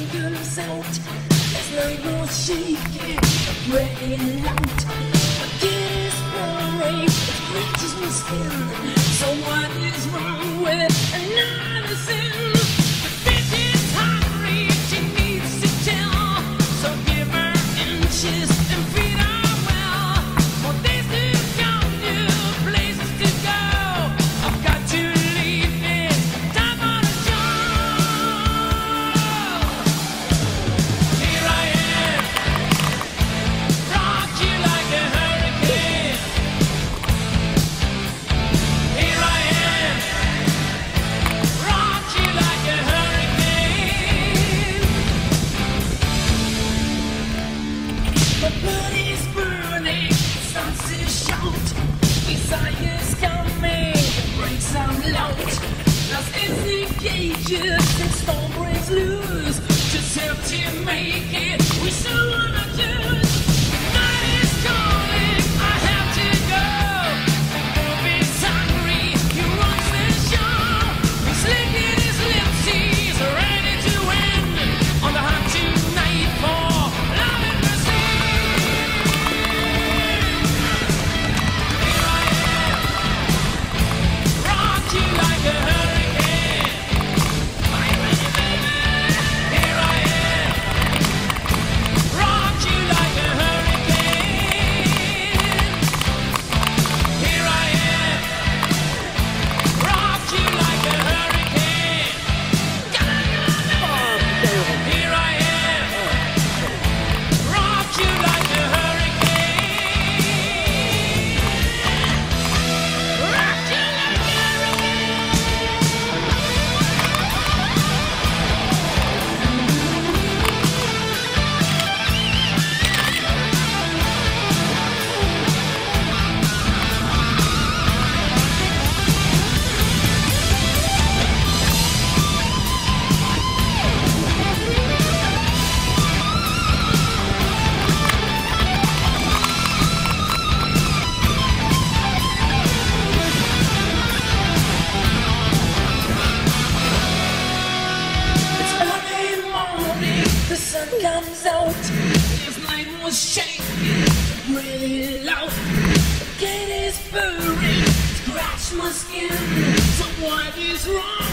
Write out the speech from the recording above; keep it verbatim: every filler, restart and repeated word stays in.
comes out, there's no more shaking, breaking out. Again is boring, it reaches my skin. So what is wrong with another sin? The bitch is hungry, she needs to tell. So give her inches and feed her well. For this is young, new places to go. I've got to leave this time on a job. Here I am, rock you like a hurricane. Here I am, rock you like a hurricane. The blood is burning, it starts to shout. Desire's coming, it breaks out loud. Lost its engages, and storm breaks loose. Just have to make it, we still wanna choose. Night is calling, I have to go. The wolf is hungry, he wants the show. He's licking his lips, he's ready to win. On the hunt tonight for love and mercy. Here I am, rock you like a hurricane. Are you ready, baby? Here I am, rock you like a hurricane. Here I am, rock you like a hurricane. Here I am, rock you like a hurricane. Rock you like a It's early morning, the sun comes out. This night was shaking, really loud. The gate is burning, scratch my skin. So what is wrong?